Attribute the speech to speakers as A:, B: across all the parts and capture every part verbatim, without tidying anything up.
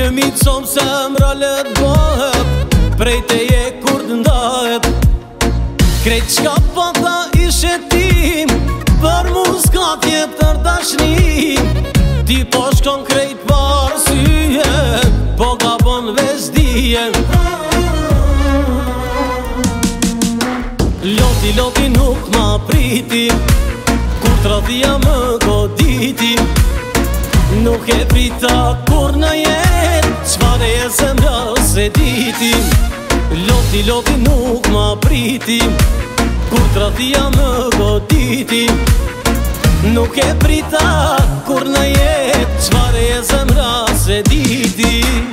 A: mi qom se mra let bëhet, prej teje kur t'ndahet. Krejt qka pata ishe tim, për mu s'ka tjetër dashnim. Ti po shkon krejt par syje, po ka bon vezdije. Loti, loti nuk ma priti, kur t'radhia më goditi. Nuk e prita kur në jet, qfare e zemra se diti. Loti, loti nuk ma priti, kur t'radhia më goditi. Nuk e prita kur në jet, qfare e zemra se diti.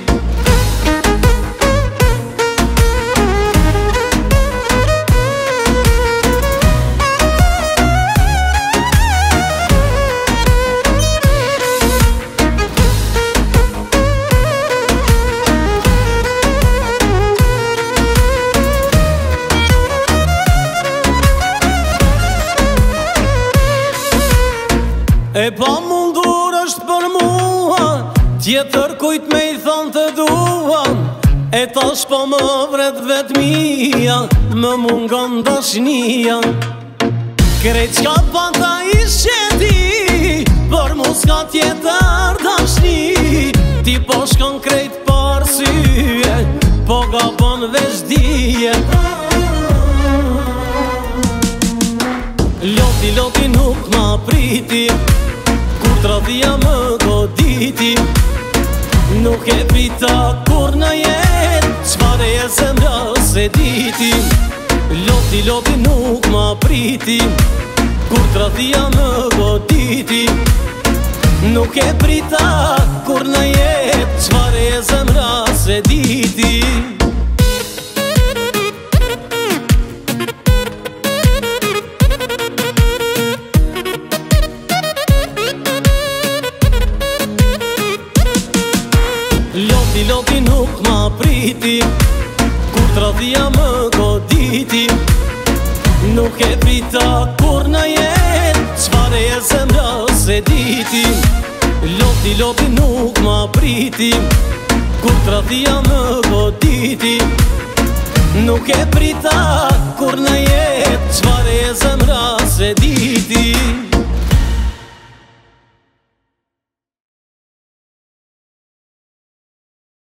A: E pa mundur është për mua, tjetër kujt me i thonë të duan. E tash po më vret vetmia, më mungon dashnia. Krejt qka pata ishe ti, për mu s'ka tjetër dashni. Ti po shkon krejt par syje, po ga bon veçdije. Loti, loti nuk ma priti, kur t'radhia më goditi. Nuk e prita kur në jet, qfare e zemra se diti. Loti, loti nuk ma priti, kur t'radhia më goditi. Nuk e prita kur në jet, qfare e zemra se diti. Loti, loti nuk ma priti, kur t'radhia më goditi. Nuk e prita kur në jet, qfare e zemra se diti. Loti, loti nuk ma priti, kur t'radhia më goditi. Nuk e prita kur në jet, qfare e zemra